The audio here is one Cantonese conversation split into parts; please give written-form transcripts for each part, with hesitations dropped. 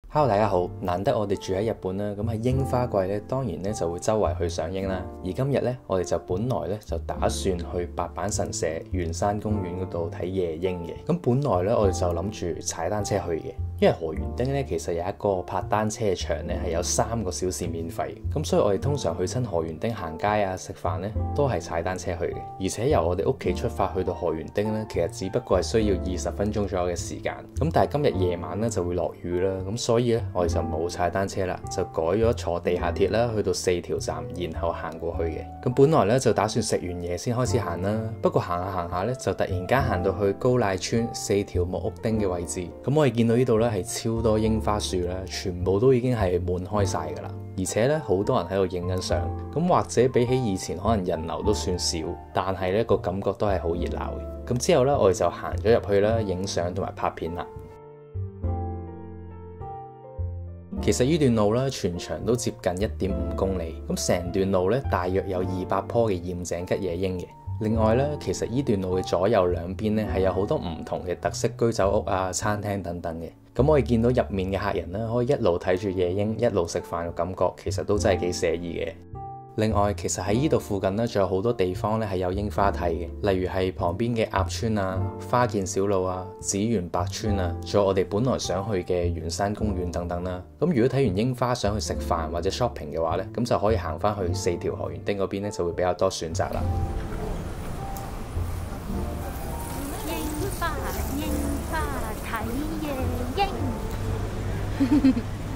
Hello， 大家好，難得我哋住喺日本啦，咁喺櫻花季咧，當然咧就會周圍去賞櫻啦。而今日咧，我哋就本來咧就打算去白板神社圓山公園嗰度睇夜櫻嘅。咁本來咧，我哋就諗住踩單車去嘅，因為河園町咧其實有一個泊單車場咧係有3個小時免費，咁所以我哋通常去親河園町行街啊、食飯咧都係踩單車去嘅。而且由我哋屋企出發去到河園町咧，其實只不過係需要20分鐘左右嘅時間。咁但係今日夜晚咧就會落雨啦，咁所以咧我哋就冇踩單車啦，就改咗坐地下鐵啦，去到4條站，然後行過去嘅。咁本來咧就打算食完嘢先開始行啦，不過行下行下咧就突然間行到去高瀨村4條木屋町嘅位置。咁我哋見到呢度咧係超多櫻花樹啦，全部都已經係滿開晒噶啦，而且咧好多人喺度影緊相。咁或者比起以前可能人流都算少，但係咧個感覺都係好熱鬧嘅。咁之後咧我哋就行咗入去啦，影相同埋拍片啦。其實呢段路咧全長都接近1.5公里，咁成段路咧大約有200棵嘅艷井吉野櫻嘅。另外咧，其實呢段路嘅左右兩邊咧係有好多唔同嘅特色居酒屋啊、餐廳等等嘅。咁我哋見到入面嘅客人咧，可以一路睇住夜櫻，一路食飯嘅感覺，其實都真係幾寫意嘅。另外，其實喺呢度附近咧，仲有好多地方咧係有櫻花睇嘅，例如係旁邊嘅鴨川啊、花見小路啊、紫園白村啊，仲有我哋本來想去嘅圓山公園等等啦。咁如果睇完櫻花想去食飯或者 shopping 嘅話咧，咁就可以行翻去4條河園町嗰邊咧，就會比較多選擇啦。 櫻花睇夜櫻。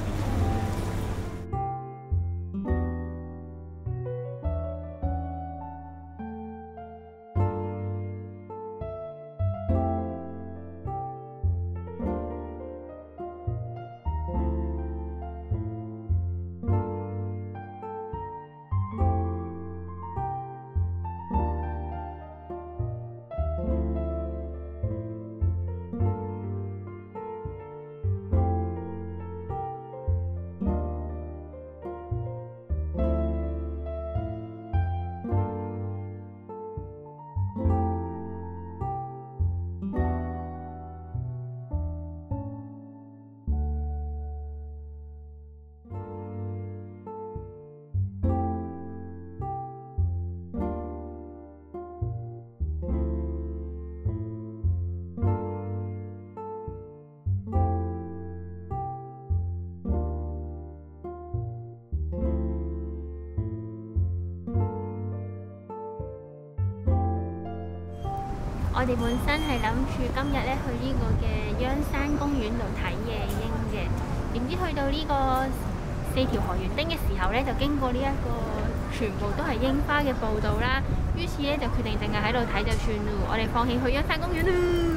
我哋本身係諗住今日咧去呢個嘅央山公園度睇夜櫻嘅，點知去到呢個4條河園町嘅時候咧，就經過呢一個全部都係櫻花嘅步道啦，於是咧就決定淨係喺度睇就算咯，我哋放棄去央山公園啦。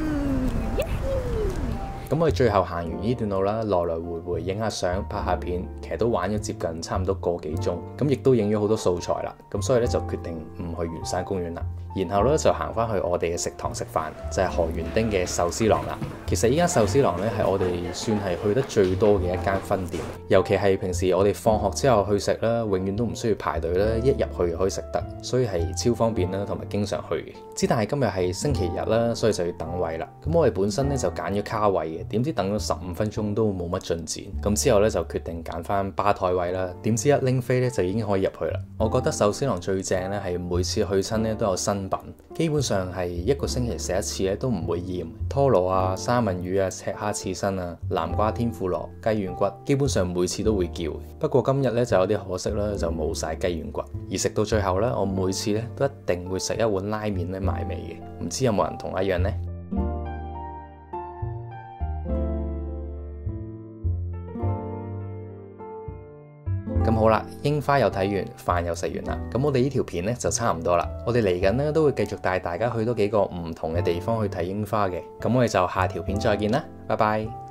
咁我哋最後行完呢段路啦，來來回回影下相、拍下片，其實都玩咗接近差唔多個幾鐘，咁亦都影咗好多素材啦。咁所以咧就決定唔去圓山公園啦，然後咧就行翻去我哋嘅食堂食飯，就係河園町嘅壽司郎啦。其實依間壽司郎咧係我哋算係去得最多嘅一間分店，尤其係平時我哋放學之後去食啦，永遠都唔需要排隊啦，一入去就可以食得，所以係超方便啦，同埋經常去嘅。之但係今日係星期日啦，所以就要等位啦。咁我哋本身咧就揀咗卡位嘅，點知等咗15分鐘都冇乜進展，咁之後咧就決定揀翻吧台位啦。點知一拎飛咧就已經可以入去啦。我覺得壽司郎最正咧係每次去親咧都有新品，基本上係1個星期食一次咧都唔會厭。拖羅啊、三文魚啊、赤蝦刺身啊、南瓜天婦羅、雞軟骨，基本上每次都會叫。不過今日咧就有啲可惜啦，就冇晒雞軟骨。而食到最後咧，我每次咧都一定會食一碗拉麵咧埋尾嘅，唔知有冇人同我一樣呢？咁好啦，櫻花又睇完，飯又食完啦，咁我哋呢條片呢就差唔多啦。我哋嚟緊呢都會繼續帶大家去多幾個唔同嘅地方去睇櫻花嘅，咁我哋就下條片再見啦，拜拜。